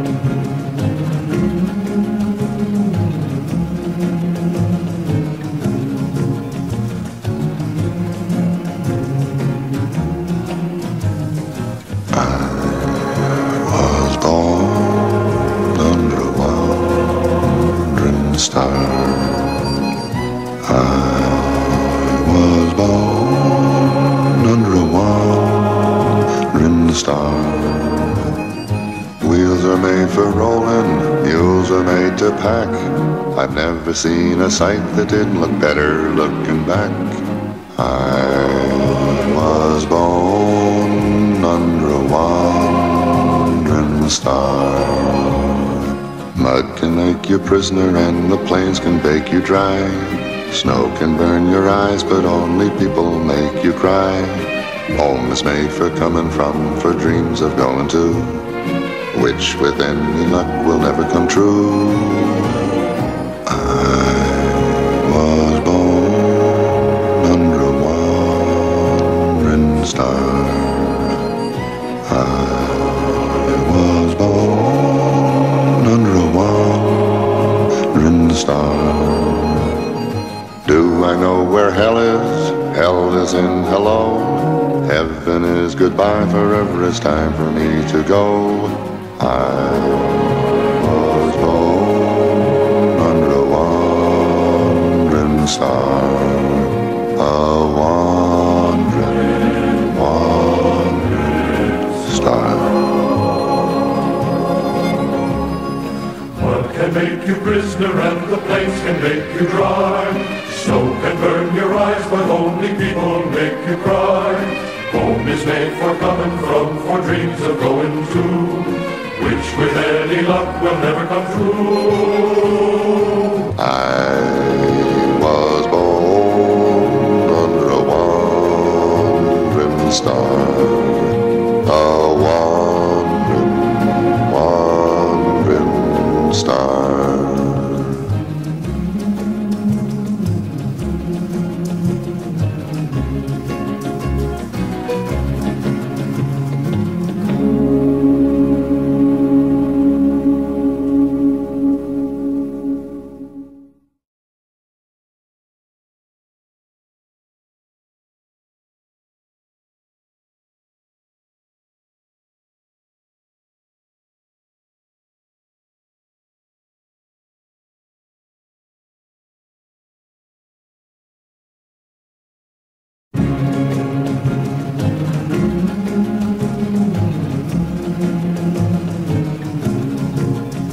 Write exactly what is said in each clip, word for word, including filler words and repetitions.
Star. I was born under a wandering star. Wheels are made for rolling, mules are made to pack. I've never seen a sight that didn't look better looking back. I was born under a wandering star. Mud can make you prisoner and the plains can bake you dry. Snow can burn your eyes, but only people make you cry. Home is made for coming from, for dreams of going to, which with any luck will never come true. I was born under a wandering star. I was born under a wandering star. Do I know where hell is? Hell is in hello. Heaven is goodbye, forever it's time for me to go. I was born under a wandering star. A wandering, wandering star. Mud can make you prisoner and the plains can make you dry. Snow can burn your eyes, but only people make you cry. Home is made for coming from, for dreams of going to, which with any luck will never come true. I was born under a wandering star. A wandering, wandering star.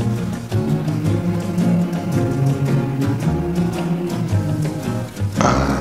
I